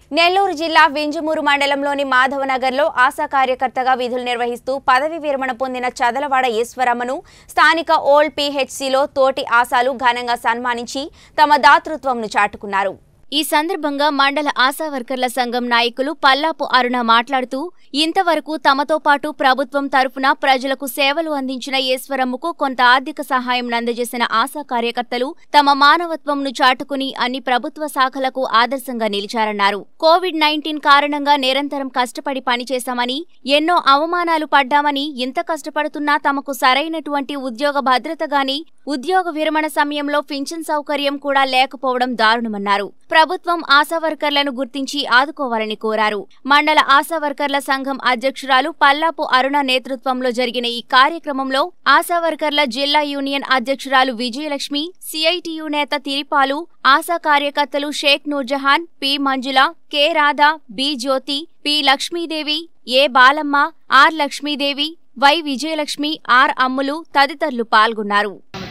నెల్లూరు జిల్లా వింజమూరు మండలంలోని మాధవనగర్లో ఆశా కార్యకర్తగా విధులు నిర్వహిస్తూ పదవి విరమణ పొందిన చదలవాడ ఈశ్వరమ్మను స్థానిక ఓల్డ్ పీహెచ్సీలో తోటి ఆశాలు ఘనంగా సన్మానించి తమ దాతృత్వంను చాటుకున్నారు. ఈ సందర్భంగా మండల ఆశా వర్కర్ల సంఘం నాయకులు పల్లాపు అరుణ మాట్లాడుతూ ఇంతవరకు తమతో పాటు ప్రభుత్వం తరఫున ప్రజలకు సేవలు అందించిన ఈశ్వరమ్మకు కొంత ఆర్థిక సహాయం అందజేసిన ఆశా కార్యకర్తలు తమ మానవత్వంను చాటుకుని అన్ని ప్రభుత్వ శాఖలకు ఆదర్శంగా నిలిచారన్నారు. కోవిడ్-19 కారణంగా నిరంతరం కష్టపడి పనిచేశామని, ఎన్నో అవమానాలు పడ్డామని, ఇంత కష్టపడుతున్నా తమకు సరైనటువంటి ఉద్యోగ భద్రత గాని, ఉద్యోగ విరమణ సమయంలో పింఛన్ సౌకర్యం కూడా లేకపోవడం దారుణమన్నారు. ప్రభుత్వం ఆశా వర్కర్లను గుర్తించి ఆదుకోవాలని కోరారు. మండల ఆశా వర్కర్ల సంఘం అధ్యక్షురాలు పల్లాపు అరుణ నేతృత్వంలో జరిగిన ఈ కార్యక్రమంలో ఆశా వర్కర్ల జిల్లా యూనియన్ అధ్యక్షురాలు విజయలక్ష్మి, సిఐటియు నేత తిరిపాలు, ఆశా కార్యకర్తలు Sheikh Noorjahan, P Manjula, K Radha, B Jyothi, P Lakshmidevi, A Balamma, R Lakshmidevi, Y Vijayalakshmi, R Ammulu తదితరులు పాల్గొన్నారు.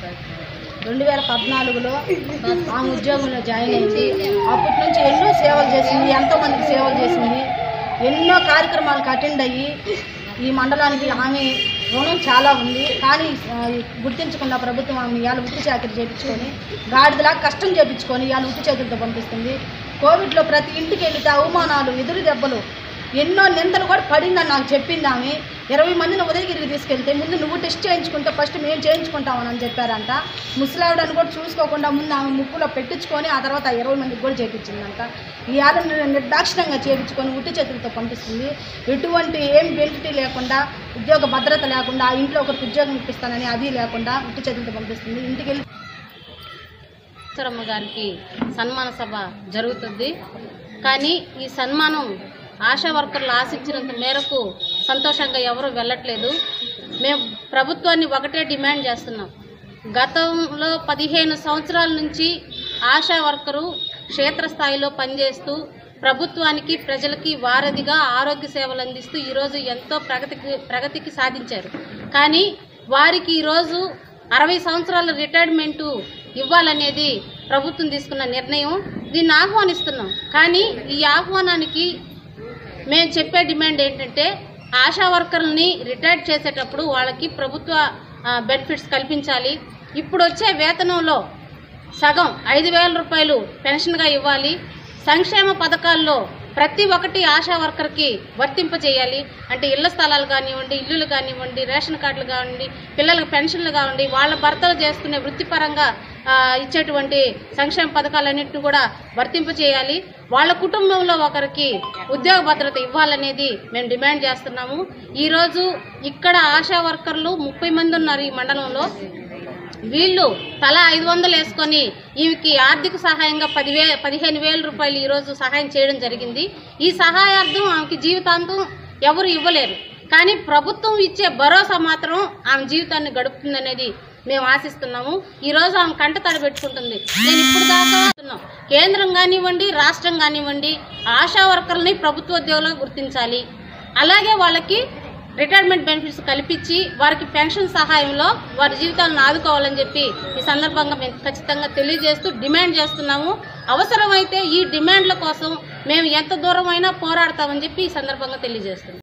2014లో ఆమె ఉద్యోగంలో జాయిన్ అయింది. అప్పటి నుంచి ఎన్నో సేవలు చేసింది, ఎంతోమందికి సేవలు చేసింది, ఎన్నో కార్యక్రమాలకు అటెండ్ అయ్యి ఈ మండలానికి ఆమె రుణం చాలా ఉంది. కానీ గుర్తించకుండా ప్రభుత్వం ఆమె ఇవాళ ఉట్టి చాకరీ చేయించుకొని గాడిదలా కష్టం చేయించుకొని ఇవాళ ఉట్టి చేతులతో పంపిస్తుంది. కోవిడ్లో ప్రతి ఇంటికి వెళితే అవమానాలు, ఎదురు దెబ్బలు, ఎన్నో నిందలు కూడా పడిందని నాకు చెప్పింది. ఆమె 20 మందిని ఉదయగిరికి తీసుకెళ్తే ముందు నువ్వు టెస్ట్ చేయించుకుంటే ఫస్ట్ మేము చేయించుకుంటామని చెప్పారంట. ముసలావిడని కూడా చూసుకోకుండా ముందు ఆమె ముక్కులో పెట్టించుకొని ఆ తర్వాత 20 మందికి కూడా చేయించిందంట. ఈ ఆడ నిర్దాక్షిణంగా చేయించుకొని ఉట్టి చేతులతో పంపిస్తుంది. ఎటువంటి ఏం బెనిఫిట్ లేకుండా, ఉద్యోగ భద్రత లేకుండా, ఆ ఇంట్లో ఒకరికి ఉద్యోగం ఇప్పిస్తానని అది లేకుండా ఉట్టి చేతులతో పంపిస్తుంది. ఇంటికి వెళ్ళి ఈశ్వరమ్మ గారికి సన్మాన సభ జరుగుతుంది. కానీ ఈ సన్మానం ఆశా వర్కర్లు ఆశించినంత మేరకు సంతోషంగా ఎవరు వెళ్ళట్లేదు. మేము ప్రభుత్వాన్ని ఒకటే డిమాండ్ చేస్తున్నాం. గతంలో 15 సంవత్సరాల నుంచి ఆశా వర్కరు క్షేత్రస్థాయిలో పనిచేస్తూ ప్రభుత్వానికి, ప్రజలకి వారధిగా ఆరోగ్య సేవలు అందిస్తూ ఈరోజు ఎంతో ప్రగతికి సాధించారు. కానీ వారికి ఈరోజు 60 సంవత్సరాల రిటైర్మెంటు ఇవ్వాలనేది ప్రభుత్వం తీసుకున్న నిర్ణయం. దీన్ని ఆహ్వానిస్తున్నాం. కానీ ఈ ఆహ్వానానికి మేము చెప్పే డిమాండ్ ఏంటంటే, ఆశా వర్కర్లని రిటైర్ చేసేటప్పుడు వాళ్ళకి ప్రభుత్వ బెనిఫిట్స్ కల్పించాలి. ఇప్పుడు వచ్చే వేతనంలో సగం 5,000 రూపాయలు పెన్షన్గా ఇవ్వాలి. సంక్షేమ పథకాల్లో ప్రతి ఒక్కటి ఆశా వర్కర్కి వర్తింపజేయాలి. అంటే ఇళ్ల స్థలాలు కానివ్వండి, ఇల్లులు కానివ్వండి, రేషన్ కార్డులు కానివ్వండి, పిల్లలకు పెన్షన్లు కానివ్వండి, వాళ్ళ భర్తలు చేసుకునే వృత్తిపరంగా ఇచ్చేటువంటి సంక్షేమ పథకాలన్నింటినీ కూడా వర్తింపజేయాలి. వాళ్ళ కుటుంబంలో ఒకరికి ఉద్యోగ భద్రత ఇవ్వాలనేది మేము డిమాండ్ చేస్తున్నాము. ఈరోజు ఇక్కడ ఆశా వర్కర్లు 30 మంది ఉన్నారు ఈ మండలంలో. వీళ్ళు తలా 500 వేసుకొని ఈమెకి ఆర్థిక సహాయంగా 15,000 రూపాయలు ఈరోజు సహాయం చేయడం జరిగింది. ఈ సహాయార్థం ఆమెకి జీవితాంతం ఎవరు ఇవ్వలేరు. కానీ ప్రభుత్వం ఇచ్చే భరోసా మాత్రం ఆమె జీవితాన్ని గడుపుతుందనేది మేము ఆశిస్తున్నాము. ఈరోజు ఆమె కంట తడి పెట్టుకుంటుంది. నేను ఇప్పుడు దాకా కేంద్రం కానివ్వండి, రాష్ట్రం కానివ్వండి, ఆశా వర్కర్లని ప్రభుత్వోద్యోగులుగా గుర్తించాలి. అలాగే వాళ్ళకి రిటైర్మెంట్ బెనిఫిట్స్ కల్పించి వారికి పెన్షన్ సహాయంలో వారి జీవితాలను ఆదుకోవాలని చెప్పి ఈ సందర్భంగా మేము ఖచ్చితంగా తెలియజేస్తూ డిమాండ్ చేస్తున్నాము. అవసరమైతే ఈ డిమాండ్ల కోసం మేము ఎంత దూరమైనా పోరాడతామని చెప్పి ఈ సందర్భంగా తెలియజేస్తున్నాం.